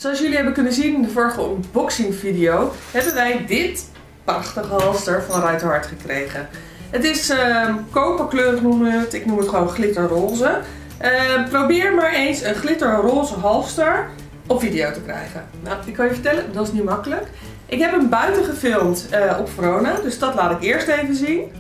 Zoals jullie hebben kunnen zien in de vorige unboxing video, hebben wij dit prachtige halster van Ruiterhart gekregen. Het is koperkleurig noemen we het, ik noem het gewoon glitterroze. Probeer maar eens een glitterroze halster op video te krijgen. Nou, ik kan je vertellen, dat is niet makkelijk. Ik heb hem buiten gefilmd op Verona, dus dat laat ik eerst even zien.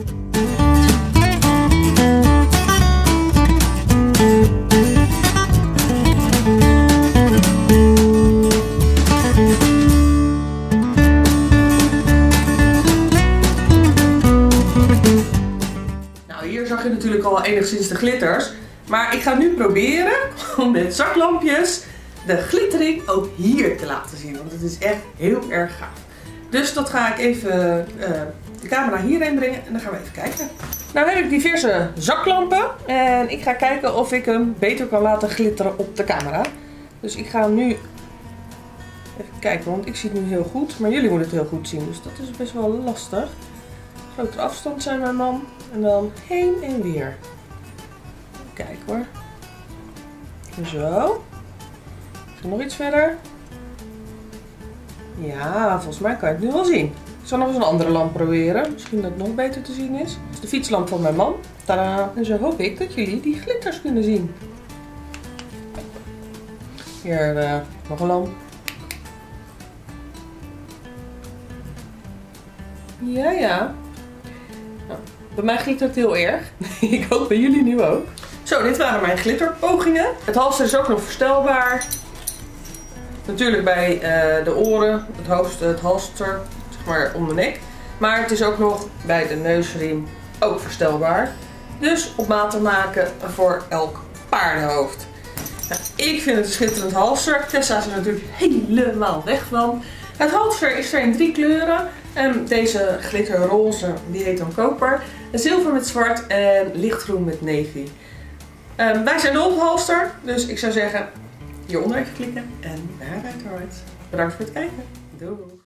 Hier zag je natuurlijk al enigszins de glitters. Maar ik ga nu proberen om met zaklampjes de glittering ook hier te laten zien. Want het is echt heel erg gaaf. Dus dat ga ik even de camera hierheen brengen en dan gaan we even kijken. Nou heb ik diverse zaklampen. En ik ga kijken of ik hem beter kan laten glitteren op de camera. Dus ik ga nu even kijken, want ik zie het nu heel goed. Maar jullie moeten het heel goed zien. Dus dat is best wel lastig. Grotere afstand zijn mijn man. En dan heen en weer. Kijk hoor. Zo. Nog iets verder. Ja, volgens mij kan je het nu wel zien. Ik zal nog eens een andere lamp proberen. Misschien dat het nog beter te zien is. Dat is de fietslamp van mijn man. Tadaa. En zo hoop ik dat jullie die glitters kunnen zien. Hier nog een lamp. Ja, ja. Nou, bij mij glittert het heel erg. Ik hoop bij jullie nu ook. Zo, dit waren mijn glitterpogingen. Het halster is ook nog verstelbaar. Natuurlijk bij de oren, het hoofd, het halster, zeg maar om de nek. Maar het is ook nog bij de neusriem ook verstelbaar. Dus op maat te maken voor elk paardenhoofd. Nou, ik vind het een schitterend halster. Tessa is er natuurlijk helemaal weg van. Het halster is er in 3 kleuren. Deze glitterroze, die heet dan koper. Zilver met zwart en lichtgroen met navy. Wij zijn dol op halster, dus ik zou zeggen hieronder even klikken en naar Ruiterhart. Bedankt voor het kijken. Doei!